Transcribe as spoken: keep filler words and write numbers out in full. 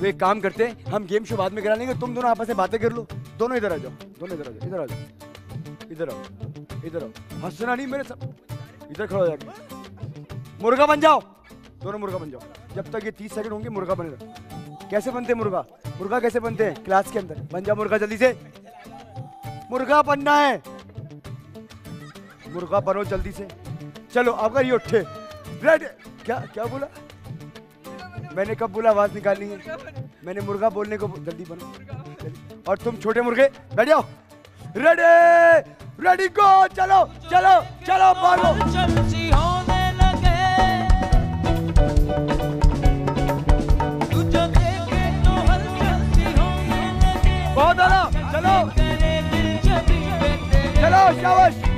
तो एक काम करते हैं, हम गेम शो बाद में करा लेंगे, तुम दोनों आपस में बातें कर लो। दोनों इधर आ जाओ, दोनों इधर आ जाओ, इधर आ जाओ, इधर आओ, इधर आओ, हंसना नहीं मेरे सब, इधर खड़ा हो जाके मुर्गा बन जाओ, दोनों मुर्गा बन जाओ। जब तक ये तीस सेकंड होंगे मुर्गा बने रहो। कैसे बनते मुर्गा? मुर्गा कैसे बनते हैं? क्लास के अंदर बन जाओ मुर्गा, जल्दी से मुर्गा बनना है, मुर्गा बनो जल्दी से। चलो अगर ये उठे, रेड, क्या क्या बोला मैंने? कब बोला आवाज निकालनी है? मैंने मुर्गा बोलने को, जल्दी बनो जल्दी। और तुम छोटे मुर्गे बैठ जाओ, रेडी रेडी गो, चलो चलो चलो भागो। बहुत आला, चलो चलो शाबाश।